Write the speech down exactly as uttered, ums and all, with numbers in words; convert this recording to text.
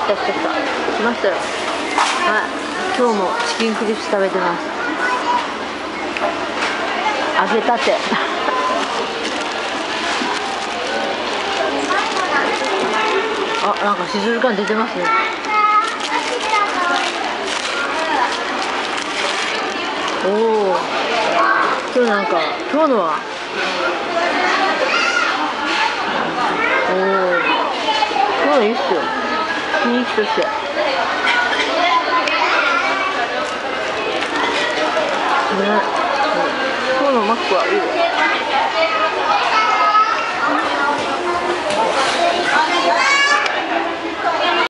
来た来た来た。来ましたよ。はい。今日もチキンクリスプ食べてます。揚げたて。あ、なんかシズル感出てますね。おお。今日なんか今日のは。おお。今日はいいっすよ。雰囲気として。ね。今日のマックはいいわ。